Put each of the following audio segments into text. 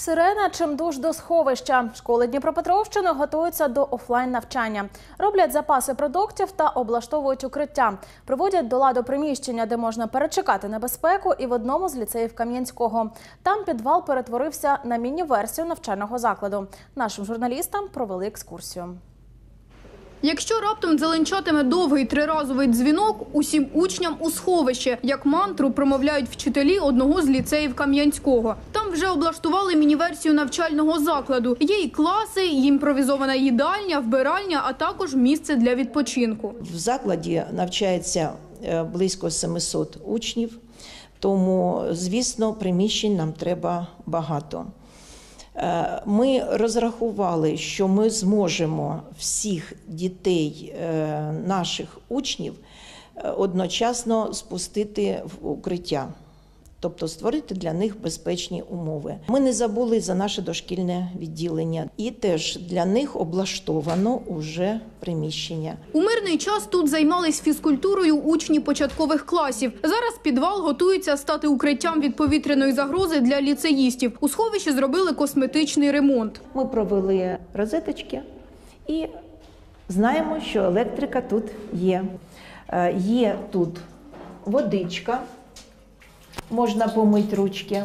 Сирена чимдуж до сховища. Школи Дніпропетровщини готуються до офлайн-навчання. Роблять запаси продуктів та облаштовують укриття. Приводять до ладу приміщення, де можна перечекати небезпеку, і в одному з ліцеїв Кам'янського. Там підвал перетворився на міні-версію навчального закладу. Нашим журналістам провели екскурсію. Якщо раптом дзеленчатиме довгий триразовий дзвінок, усім учням у сховище, як мантру промовляють вчителі одного з ліцеїв Кам'янського. Там вже облаштували міні-версію навчального закладу. Є і класи, і імпровізована їдальня, вбиральня, а також місце для відпочинку. В закладі навчається близько 700 учнів, тому, звісно, приміщень нам треба багато. Ми розрахували, що ми зможемо всіх дітей наших учнів одночасно спустити в укриття, тобто створити для них безпечні умови. Ми не забули за наше дошкільне відділення, і теж для них облаштовано уже приміщення. У мирний час тут займались фізкультурою учні початкових класів. Зараз підвал готується стати укриттям від повітряної загрози для ліцеїстів. У сховищі зробили косметичний ремонт. Ми провели розеточки і знаємо, що електрика тут є. Є тут водичка, можна помити ручки.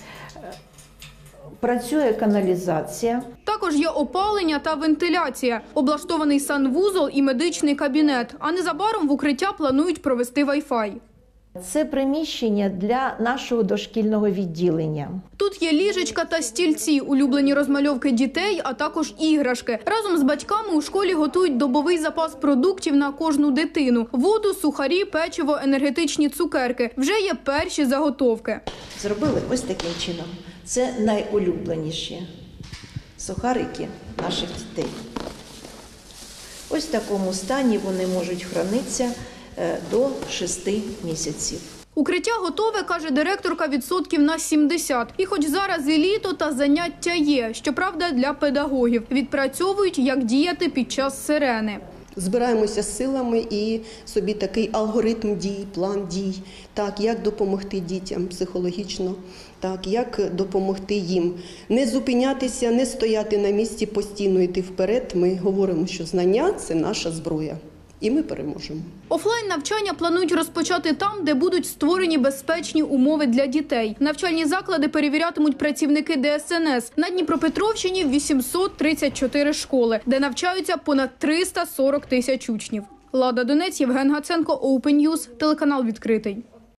Працює каналізація. Також є опалення та вентиляція, облаштований санвузол і медичний кабінет. А незабаром в укриття планують провести Wi-Fi. Це приміщення для нашого дошкільного відділення. Тут є ліжечка та стільці, улюблені розмальовки дітей, а також іграшки. Разом з батьками у школі готують добовий запас продуктів на кожну дитину. Воду, сухарі, печиво, енергетичні цукерки. Вже є перші заготовки. Зробили ось таким чином. Це найулюбленіші сухарики наших дітей. Ось в такому стані вони можуть хранитися до 6 місяців. Укриття готове, каже директорка, відсотків на 70. І хоч зараз і літо, та заняття є, щоправда, для педагогів. Відпрацьовують, як діяти під час сирени. Збираємося з силами і собі такий алгоритм дій, план дій, так, як допомогти дітям психологічно, так, як допомогти їм. Не зупинятися, не стояти на місці, постійно йти вперед. Ми говоримо, що знання – це наша зброя. І ми переможемо. Офлайн-навчання планують розпочати там, де будуть створені безпечні умови для дітей. Навчальні заклади перевірятимуть працівники ДСНС. На Дніпропетровщині 834 школи, де навчаються понад 340 тисяч учнів. Лада Донець, Євген Гаценко, Open News, телеканал «Відкритий».